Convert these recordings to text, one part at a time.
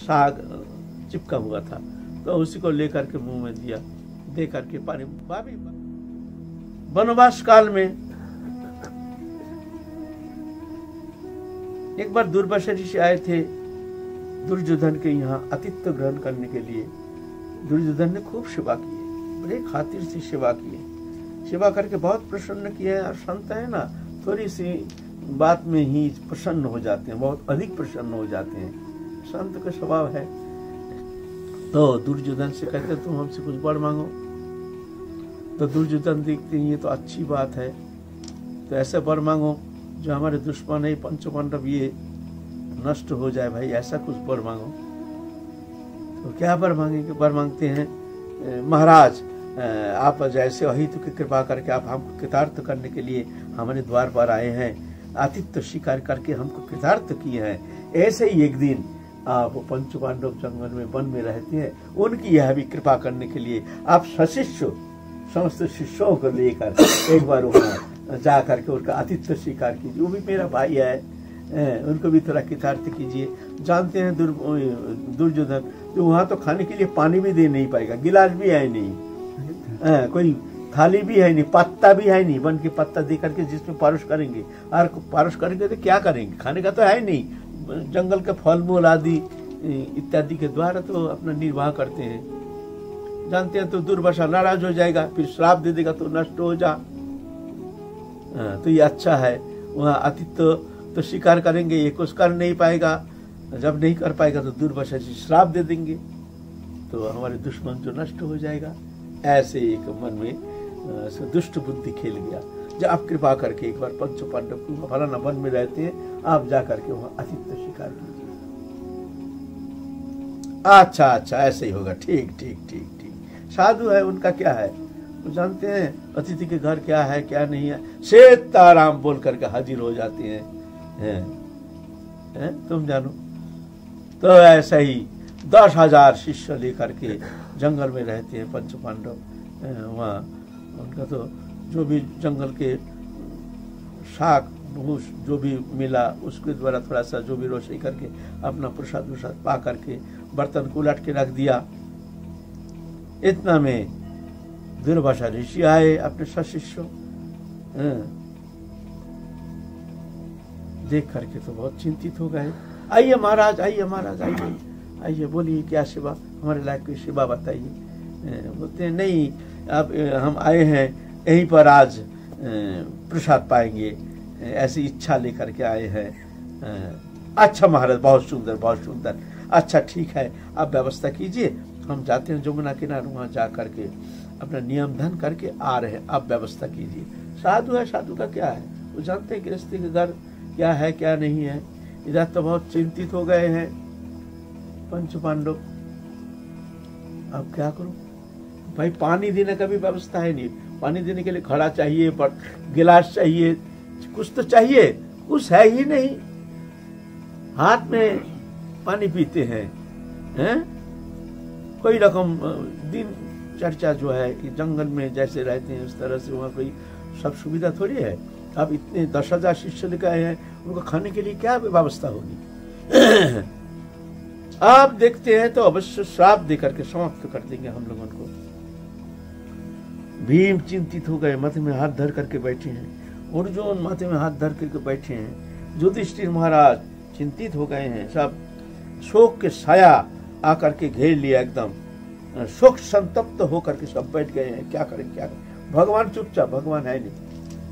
साग चिपका हुआ था, तो उसी को लेकर के मुंह में दिया, दे करके पानी। वनवास काल में एक बार दुर्वासा ऋषि आए थे दुर्योधन के यहाँ आतिथ्य ग्रहण करने के लिए। दुर्योधन ने खूब सेवा की, बड़े खातिर से सेवा की, सेवा करके बहुत प्रसन्न किए। और संत है ना, थोड़ी सी बात में ही प्रसन्न हो जाते हैं, बहुत अधिक प्रसन्न हो जाते हैं, संत का स्वभाव है। तो दुर्योधन से कहते तुम हमसे कुछ वर मांगो। तो दुर्योधन देखते हैं ये तो अच्छी बात है, तो ऐसे वर मांगो जो हमारे दुश्मन है पंच पांडव ये नष्ट हो जाए, भाई ऐसा कुछ वर मांगो। तो क्या वर मांगेंगे? वर मांगते हैं महाराज आप जैसे अहित की कृपा करके आप हमको कृतार्थ करने के लिए हमारे द्वार पर आए हैं, आतिथ्य स्वीकार करके हमको कृतार्थ किए हैं। ऐसे ही एक दिन आप पंच पांडव जंगल में वन में रहते हैं, उनकी यह भी कृपा करने के लिए आप सशिष्य समस्त शिष्यों को लेकर एक बार वहाँ जा करके उनका आतिथ्य स्वीकार कीजिए। वो भी मेरा भाई है, उनको भी थोड़ा कृतार्थ कीजिए। जानते हैं दुर्योधन तो वहाँ तो खाने के लिए पानी भी दे नहीं पाएगा, गिलास भी है नहीं, कोई थाली भी है नहीं, पत्ता भी है नहीं, वन के पत्ता दे करके जिसमें पारुष करेंगे। और पारुष करेंगे तो क्या करेंगे, खाने का तो है नहीं, जंगल के फल मूल आदि इत्यादि के द्वारा तो अपना निर्वाह करते हैं। जानते हैं तो दुर्वासा नाराज हो जाएगा, फिर श्राप दे देगा तो नष्ट हो जा। तो ये अच्छा है, वहाँ आतिथ्य तो स्वीकार करेंगे, ये कुछ कर नहीं पाएगा, जब नहीं कर पाएगा तो दुर्वासा जी श्राप दे देंगे, तो हमारे दुश्मन जो नष्ट हो जाएगा। ऐसे एक मन में दुष्ट बुद्धि खेल गया। जब आप कृपा करके एक बार पंच पांडव को फलाना वन में रहते हैं, आप जा करके वहाँ आतिथ्य स्वीकार कीजिए। अच्छा अच्छा ऐसे ही होगा, ठीक ठीक ठीक ठीक। साधु है, उनका क्या है, वो जानते हैं अतिथि के घर क्या है क्या नहीं है, सीताराम बोल करके हाजिर हो जाते हैं, तुम जानो। तो ऐसा ही 10,000 शिष्य लेकर के जंगल में रहते हैं पंच पांडव। वहाँ उनका तो जो भी जंगल के शाक भूस जो भी मिला उसके द्वारा थोड़ा सा जो भी रोषाई करके अपना प्रसाद वसाद पा करके बर्तन को उलट के रख दिया। इतना में दुर्वासा ऋषि आए अपने सशिष्यों, देख करके तो बहुत चिंतित हो गए। आइए महाराज, आइए महाराज, आइए आइए, बोलिए क्या सेवा, हमारे लायक कोई सेवा बताइए। बोलते हैं नहीं, अब हम आए हैं यहीं पर आज प्रसाद पाएंगे, ऐसी इच्छा लेकर के आए हैं। अच्छा महाराज, बहुत सुंदर बहुत सुंदर, अच्छा ठीक है, आप व्यवस्था कीजिए, हम जाते हैं जमुना किनारे, वहाँ जा करके अपना नियम धन करके आ रहे हैं, आप व्यवस्था कीजिए। साधु है, साधु का क्या है, वो जानते हैं गृहस्थी के घर क्या है क्या नहीं है। इधर तो बहुत चिंतित हो गए हैं पंच पांडव, अब क्या करूं भाई, पानी देने का भी व्यवस्था है नहीं, पानी देने के लिए घड़ा चाहिए, गिलास चाहिए, कुछ तो चाहिए, कुछ है ही नहीं, हाथ में पानी पीते हैं, कोई रकम दिन चर्चा जो है कि जंगल में जैसे रहते हैं उस तरह से वहाँ कोई सब सुविधा थोड़ी है। अब इतने 10,000 शिष्य लेकर आए हैं, उनको खाने के लिए क्या व्यवस्था होगी। आप देखते हैं तो अवश्य श्राप देकर के समाप्त कर देंगे हम लोगों को। भीम चिंतित हो गए, माथे में हाथ धर करके बैठे हैं, अर्जुन माथे में हाथ धर करके बैठे हैं, युधिष्ठिर महाराज चिंतित हो गए हैं, सब शोक के साया आकर के घेर लिया, एकदम शोक संतप्त होकर के सब बैठ गए हैं। क्या करें क्या करें, भगवान चुपचाप, भगवान है नहीं,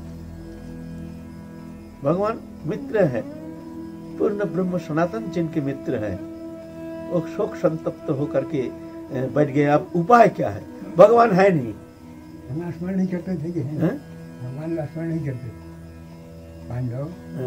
भगवान मित्र है, पूर्ण ब्रह्म सनातन जिनके मित्र है, वो शोक संतप्त होकर के बैठ गए। अब उपाय क्या है, भगवान है नहीं, भगवान स्मरण नहीं करते थे, भगवान स्मरण नहीं करते, पांडव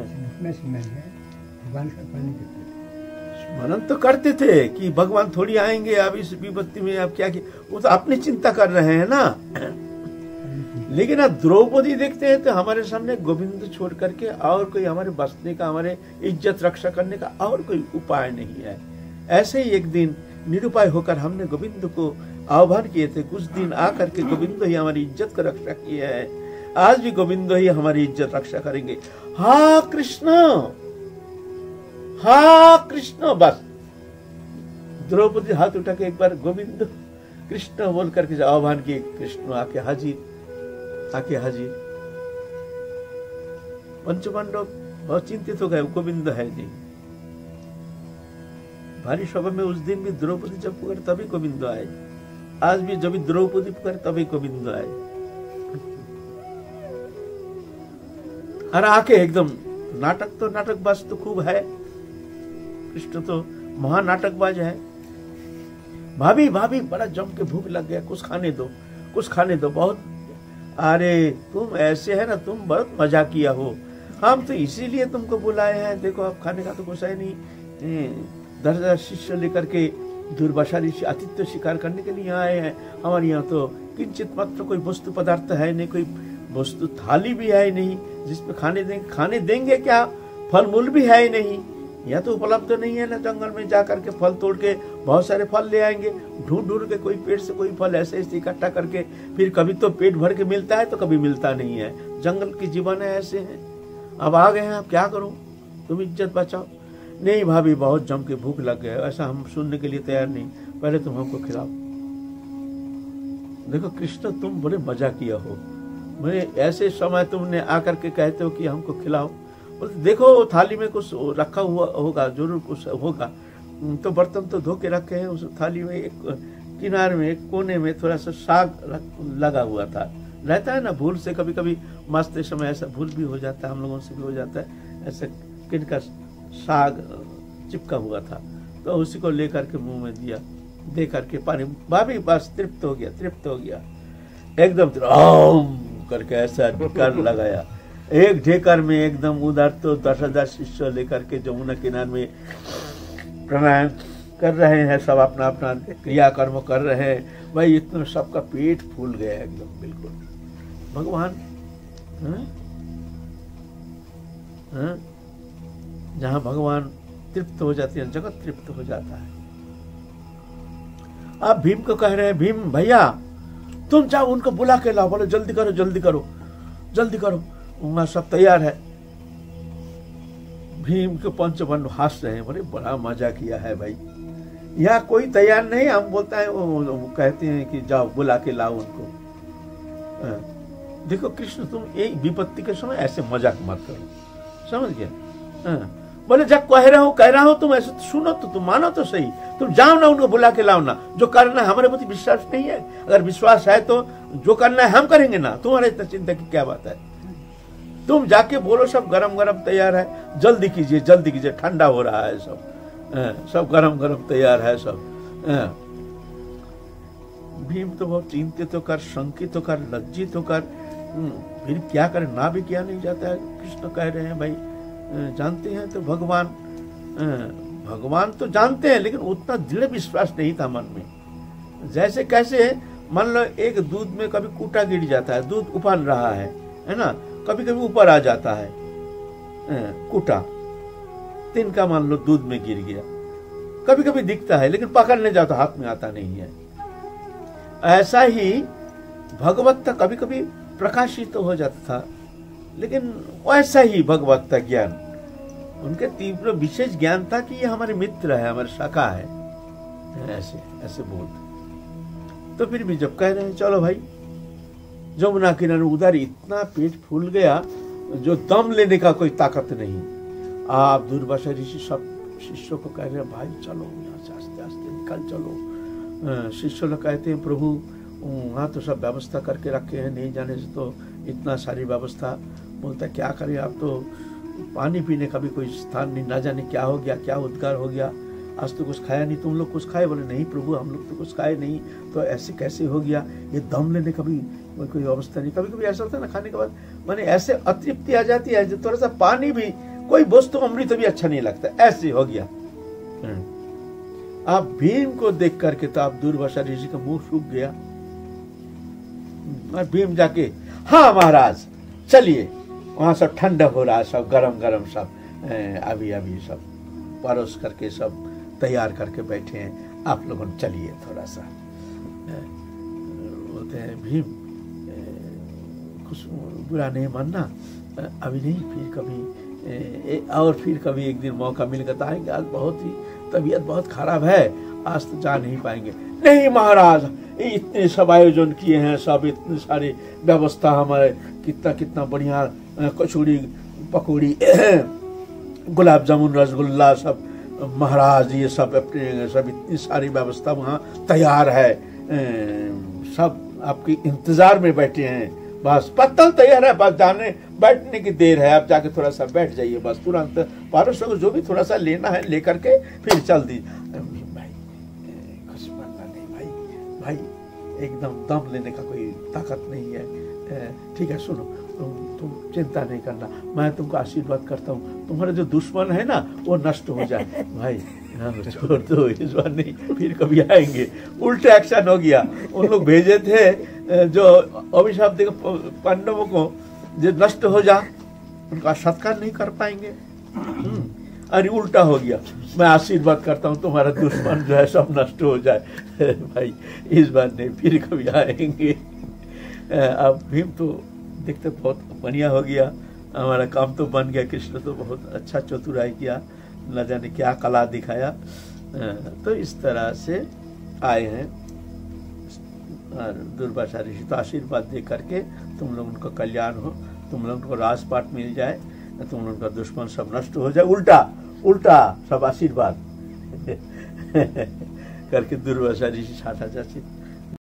भगवान का स्मरण नहीं करते। स्मरण तो करते थे कि भगवान थोड़ी आएंगे अब इस विपत्ति में, अब क्या कि वो तो अपनी चिंता कर रहे हैं ना। लेकिन अब द्रौपदी देखते हैं तो हमारे सामने गोविंद छोड़ करके और कोई हमारे बसने का, हमारे इज्जत रक्षा करने का और कोई उपाय नहीं है। ऐसे ही एक दिन निरुपाय होकर हमने गोविंद को आह्वान किए थे, कुछ दिन आकर के गोविंद ही हमारी इज्जत का रक्षा किया है, आज भी गोविंद ही हमारी इज्जत रक्षा करेंगे। हा कृष्ण, हा कृष्ण, बस द्रौपदी हाथ उठा के एक बार गोविंद कृष्ण बोल करके आह्वान किए, कृष्ण आके हाजिर। पंचपांडव बहुत चिंतित हो गए, गोविंद है नहीं। भारी सभा में उस दिन भी द्रौपदी जब पुकारे तभी गोविंद आए, आज भी जब द्रौपदी पुकारे तभी गोविंद आए। और आके एकदम नाटकबाज तो खूब है, कृष्ण तो महानाटकबाज है। भाभी बड़ा जम के भूख लग गया, कुछ खाने दो बहुत। अरे तुम ऐसे है ना, तुम बहुत मजा किया हो, हम तो इसीलिए तुमको बुलाए हैं। देखो अब खाने का तो कुछ है नहीं, 10,000 शिष्य लेकर के दुर्वासा ऋषि आतिथ्य शिकार करने के लिए आए हैं। हमारे यहाँ तो किंचित मात्र कोई वस्तु पदार्थ है नहीं, कोई वस्तु थाली भी है नहीं जिसपे खाने देंगे क्या, फल मूल भी है नहीं, यह तो उपलब्ध नहीं है ना। जंगल में जा करके फल तोड़ के बहुत सारे फल ले आएंगे, ढूंढ के कोई पेड़ से कोई फल ऐसे इकट्ठा करके, फिर कभी तो पेट भर के मिलता है तो कभी मिलता नहीं है। जंगल की जीवन है, ऐसे है। अब आ गए हैं, अब क्या करूं, तुम इज्जत बचाओ। नहीं भाभी बहुत जम के भूख लग गया, ऐसा हम सुनने के लिए तैयार नहीं, पहले तुम हमको खिलाओ। देखो कृष्ण तुम बड़े मजा किया हो, मेरे ऐसे समय तुमने आकर के कहते हो कि हमको खिलाओ। देखो थाली में कुछ रखा हुआ होगा, जरूर कुछ होगा। तो बर्तन तो धो के रखे हैं, उस थाली में एक किनारे में एक कोने में थोड़ा सा साग लगा हुआ था। रहता है ना भूल से, कभी कभी मस्ते समय ऐसा भूल भी हो जाता है, हम लोगों से भी हो जाता है। ऐसा किनका साग चिपका हुआ था, तो उसी को लेकर के मुंह में दिया, दे करके पानी। भाभी बस तृप्त हो गया, एकदम करके ऐसा ढेकर लगाया। एक ढेकर में एकदम उधर तो 10,000 शिष्य लेकर के जमुना किनारे में प्राणायाम कर रहे हैं, सब अपना अपना क्रियाकर्म कर रहे हैं। भाई इतना सबका पेट फूल गया एकदम बिल्कुल। भगवान जहाँ भगवान तृप्त हो जाते हैं, जगत तृप्त हो जाता है। आप भीम को कह रहे हैं, भीम भैया तुम जाओ उनको बुला के लाओ, बोले जल्दी करो, वहां सब तैयार है। भीम के पंचपांडव हंस रहे हैं, बोले बड़ा मजा किया है भाई, यहाँ कोई तैयार नहीं। हम बोलता है वो कहते हैं कि जाओ बुला के लाओ उनको। देखो कृष्ण तुम एक विपत्ति के समय ऐसे मजाक मत करो, समझ गया। बोले जब कह रहा हो तुम ऐसे सुनो तो तुम मानो तो सही, तुम जाओ ना उनको बुला के लाओ ना। जो करना है, हमारे प्रति विश्वास नहीं है, अगर विश्वास है तो जो करना है हम करेंगे ना, तुम्हारे इतना चिंता की क्या बात है। तुम जाके बोलो सब गरम तैयार है, जल्दी कीजिए, ठंडा हो रहा है सब गरम तैयार है सब। भीम तो बहुत चिंतित होकर, शंकित होकर, लज्जित होकर, फिर क्या करे, ना भी किया नहीं जाता है। कृष्ण कह रहे हैं भाई जानते हैं तो भगवान तो जानते हैं, लेकिन उतना दृढ़ विश्वास नहीं था मन में। जैसे कैसे मान लो एक दूध में कभी कूटा गिर जाता है, दूध उफान रहा है ना, कभी कभी ऊपर आ जाता है कूटा, तिनका मान लो दूध में गिर गया, कभी कभी दिखता है लेकिन पकड़ने जाओ तो हाथ में आता नहीं है। ऐसा ही भगवत्ता कभी कभी प्रकाशित तो हो जाता था, लेकिन वैसा ही भगवत्ता ज्ञान, उनके तीव्र विशेष ज्ञान था कि ये हमारे मित्र है, हमारे शाखा है, ऐसे बोलते। तो फिर भी जब कह रहे हैं चलो भाई जमुना किनारे, उधर इतना पेट फूल गया जो दम लेने का कोई ताकत नहीं। आप दुर्वासा ऋषि सब शिष्यों को कह रहे हैं भाई चलो यहाँ से आस्ते आस्ते निकल चलो। शिष्य लोग कहते हैं प्रभु वहाँ तो सब व्यवस्था करके रखे हैं, नहीं जाने से तो इतना सारी व्यवस्था। बोलता क्या करें, आप तो पानी पीने का भी कोई स्थान नहीं, ना जाने क्या हो गया, क्या उद्गार हो गया, आज तो कुछ खाया नहीं, तुम लोग कुछ खाए? बोले नहीं प्रभु हम लोग तो कुछ खाए नहीं, तो ऐसे कैसे हो गया, ये दम लेने का भी कोई अवस्था नहीं। कभी कभी ऐसा होता है ना खाने के बाद माने ऐसे अतृप्ति आ जाती है, थोड़ा सा पानी भी, कोई वस्तु अमृत भी अच्छा नहीं लगता, ऐसे हो गया। आप भीम को देख करके तो आप दुर्वासा ऋषि का मुंह सूख गया। भीम जाके हाँ महाराज चलिए, वहां सब ठंडा हो रहा है, सब गरम सब अभी सब परोस करके सब तैयार करके बैठे हैं, आप लोगों चलिए थोड़ा सा। बोलते हैं भीम कुछ बुरा नहीं मानना, अभी नहीं, फिर कभी और फिर कभी एक दिन मौका मिलेगा तो आएंगे। आज बहुत ही तबीयत बहुत खराब है, आज तो जा नहीं पाएंगे। नहीं महाराज, इतने सब आयोजन किए हैं, सब इतनी सारी व्यवस्था हमारे, कितना कितना बढ़िया कचौड़ी पकौड़ी गुलाब जामुन रसगुल्ला सब महाराज, ये सब अपने सब इतनी सारी व्यवस्था वहाँ तैयार है, सब आपके इंतजार में बैठे हैं, बस पत्तल तैयार है, बस जाने बैठने की देर है, आप जाके थोड़ा सा बैठ जाइए, बस तुरंत पारसों को जो भी थोड़ा सा लेना है लेकर के फिर चल दी। भाई कुछ बनना नहीं भाई, भाई एकदम दम लेने का कोई ताकत नहीं है। ठीक है सुनो, तुम चिंता नहीं करना, मैं तुमको आशीर्वाद करता हूँ, तुम्हारा जो दुश्मन है ना वो नष्ट हो जाए। भाई छोड़ दो, इस बार नहीं, फिर कभी आएंगे। उल्टा एक्शन हो गया। उन लोग भेजे थे जो अभिशाप देकर पांडवों को, जो नष्ट हो जा, उनका सत्कार नहीं कर पाएंगे। अरे उल्टा हो गया, मैं आशीर्वाद करता हूँ तुम्हारा दुश्मन जो है सब नष्ट हो जाए। भाई इस बार नहीं, फिर कभी आएंगे। अब भीम तो देखते बहुत बढ़िया हो गया, हमारा काम तो बन गया। कृष्ण तो बहुत अच्छा चतुराई किया, न जाने क्या कला दिखाया। तो इस तरह से आए हैं और दुर्वासा ऋषि तो आशीर्वाद दे करके तुम लोग उनका कल्याण हो, तुम लोग को राजपाट मिल जाए, तुम लोग का दुश्मन सब नष्ट हो जाए। उल्टा उल्टा सब आशीर्वाद करके दुर्वासा ऋषि साठा जाते।